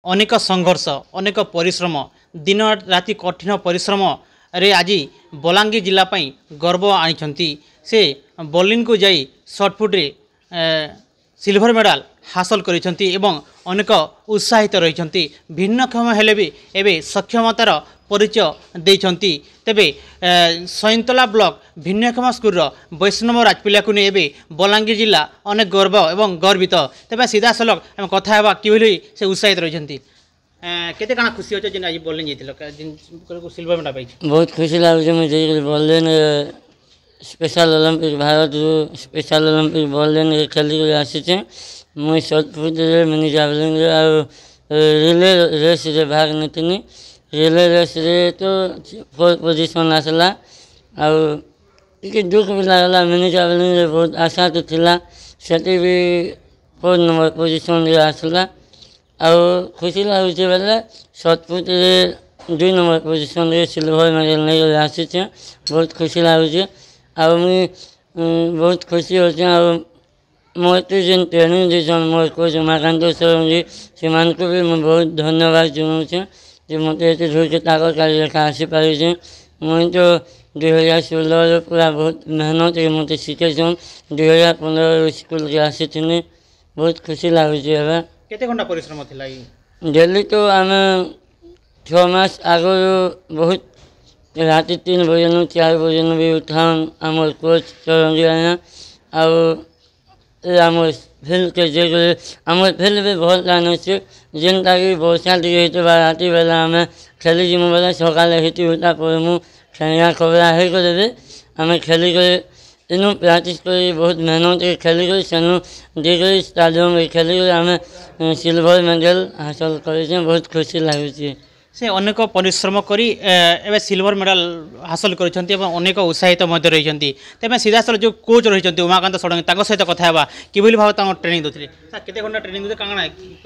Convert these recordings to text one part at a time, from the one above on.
अनेक संघर्ष अनेक परिश्रम दिन राति कठिन परिश्रम रे आज बलांगीर जिलापाई गर्व आनी से बर्लिन को जाई शॉर्टपुट रे सिल्वर मेडल हासिल करिसेंती एवं अनेक उत्साहित रहिसेंती भिन्नक्षम हेले भी एबे सक्षमतार परिचय देइछंती। तेबे सैंतला ब्लॉक भिन्नक्षम स्कूल वैष्णव राजपिला को एबे बलांगीर जिला अनेक गर्व एवं गर्वित। तेबे सीधा सलग हम कथा हेबा कि से उत्साहित रहिसेंती केते काना खुशी होछ जे आज बर्लिन जइतिलो जिन सिल्वर मेडल पाइछ। बहुत खुशी लागुछ मुझे Berlin special Olympic Bharat special Olympic Berlin खेल आसी मुझे shot put mini javelin relay race रे भाग नेतिनी रिले रेस रे तो 4th पोजीशन आसला आगे दुख भी लगला मिनी जावलिन रे बहुत आशा तो थिला सेठी भी 4th नंबर पोजीशन रे आसला और खुशी लगुच बेले शॉर्टपुट रे 2 नंबर पोजीशन रे सिल्वर मेडल नहीं आसी बहुत खुशी लगुच और मुझे बहुत खुशी होचे और मोटे जेन ट्रेनिंग दीछन मोर कोच उमाकांत सर जी से भी मैं बहुत धन्यवाद जनाऊे जे मत धूर के ताकत का लेखा आसी पारे मुझे तो 2016 पूरा बहुत मेहनत मत शिखे 2015 स्कूल के आसी थी बहुत खुशी लगुच। केते घंटा परिश्रम थिला डेली तो आम 6 मास आगु बहुत राति 3 बजे 4 बजे भी उठान आम कोच चरंजी आना और आम फिल्ड के जगह आम फिल्ड भी बहुत लाइन अच्छे जेनटा कि वर्षा दिए तो राति बेला आम खेली जिमु बेला सकाल हिटी उठा पड़मु खेलिया खबरा है करे आम खेली करे इनू प्रैक्टिस कर बहुत मेहनत खेली कर सेनु देकर स्टेडियम खेली आम सिल्वर मेडल हासिल कर बहुत खुशी लगुच। से अनेक परिश्रम करी एवं सिल्वर मेडल हासिल करिसेंती एवं अनेक उत्साहित मध्य रहिसेंती। तेमे सीधा सर जो कोच रहिसेंती उमाकांत षडंगी ताको सहित कथा हेबा किभली भाव तांको ट्रेनिंग दोथिले केते घंटा ट्रेनिंग दे कांगना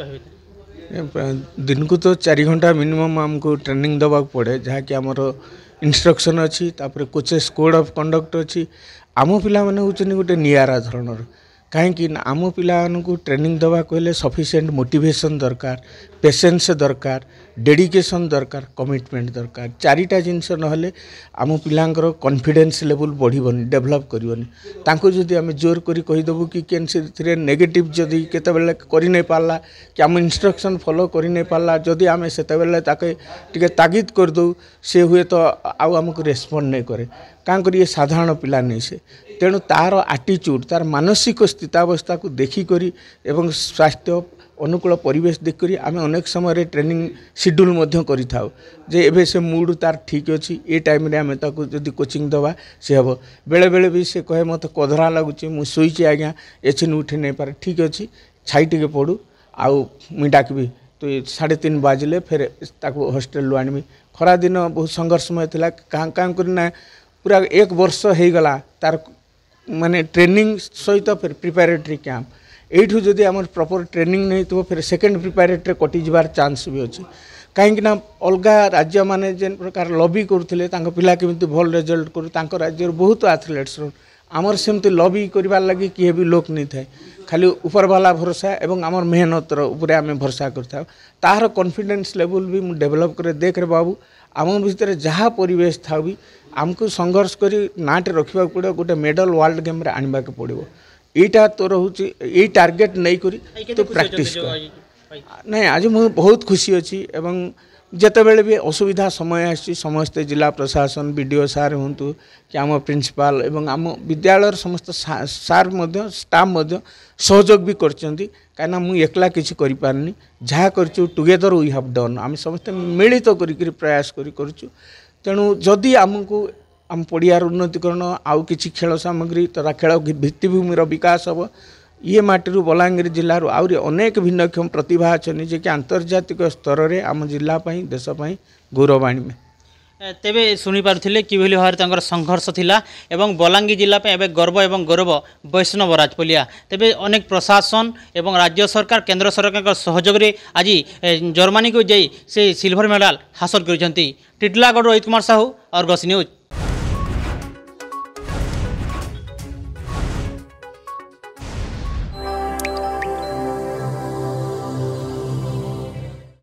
कहबे दिन को तो 4 घंटा मिनिमम हमको ट्रेनिंग दबाक पड़े जहाँ कि आमर इंस्ट्रक्शन अच्छी तापर कोचेस कोड ऑफ कंडक्ट अच्छी आम पिला माने होचनी गोटे नियारा धरणर कहीं आम पिला ट्रेनिंग दवा कहले सफिशिएंट मोटिवेशन दरकार पेशेंस दरकार डेडिकेशन दरकार कमिटमेंट दरकार 4टा जिनस नहले आम पिलांकर कॉन्फिडेंस लेवल बढ़िबनी डेवलप करबनी तांको जदि आम जोर करी कहीदेबू कि केन से नेगेटिव जदि केतेबेले करि नै पारला कि आम इंस्ट्रक्शन फॉलो करि नै पारला जदि आम सेतेबेले ताके टिके तागिद कर दो से हुए तो आउ हमको रेस्पॉन्ड नहीं करे कां करी साधारण पिला नहीं से तेणु तार आटीट्यूड तार मानसिक स्थितावस्था को देखिक एवं स्वास्थ्य अनुकूल परिवेश देखकर आम अनेक समय ट्रेनिंग शेड्यूल करि थाउ जे एबे से मूड तार ठीक अच्छी ए टाइम रे आम ताको जदि कोचिंग दवा से हम बेले बेले भी से कहे मत कधरा लगुच मु शोचे आज्ञा एछिन उठी नहीं पारे ठीक अच्छी छाई टिके पड़ू आउ मुई डाकबी तो 3:30 बाजिले फिर ताको हॉस्टेल लो आनबी खरा दिन बहुत संघर्षमय थिला कां करना पूरा 1 वर्ष हो गला तार माने ट्रेनिंग सहित फिर प्रिपेरेटरी कैंप एठू जदि आम प्रॉपर ट्रेनिंग नहीं तो फिर सेकेंड प्रिपेरेटरी कटि जबार चांस भी अच्छे कहीं अलग राज्य माने जेन प्रकार लॉबी करते पिला केमिति भल रिजल्ट करू राज्य बहुत एथलेट्स आमर सेमती लॉबी करबार लगी किए भी लोक नहीं थाए खाली ऊपर वाला भरोसा एवं आमर मेहनत उपरे आम भरोसा करता तार कॉन्फिडेंस लेवल भी मुझे डेवलप करे देख रे बाबू आम भितर जहाँ परिवेश था भी आमको संघर्ष करी नाटे रखा पड़ो गोटे मेडल वर्ल्ड गेम रे आनबा के पड़ो यहीटा तो रोचे यही टार्गेट नहीं करी तो प्रैक्टिस नहीं आज मुझे बहुत खुशी अच्छी एवं जितेबले भी असुविधा समय आसी समस्ते जिला प्रशासन बीडीओ सार हूँ कि आम प्रिंसिपाल एवं आम विद्यालय समस्त सार स्टाफ सहयोग भी करना मुझे एकला किसी करें जहाँ कर टुगेदर वी हैव डन आम समस्ते मिलित प्रयास करूँ तेणु जदि आमको आम पड़ियार उन्नतिकरण आउ किसी खेल सामग्री तथा खेल भित्तिभूमि विकास हम ये माटी बलांगीर जिलूर आहरी अनेक भिन्नक्षम प्रतिभा अच्छा जे कि आंतर्जातिक स्तर में आम जिलापाई देशपाई गौरव आणवे तेबे शुणी पारुथिले किभली भाव संघर्ष थिला एवं बलांगीर जिला पे एबे गर्व एवं गौरव वैष्णव राजपलिया तेबे अनेक प्रशासन एवं राज्य सरकार केंद्र सरकार सहयोग रे आज जर्मनी को जाई से सिल्वर मेडल हासिल करिसेंती। Titlagarh Rohit Kumar Sahu Argus news.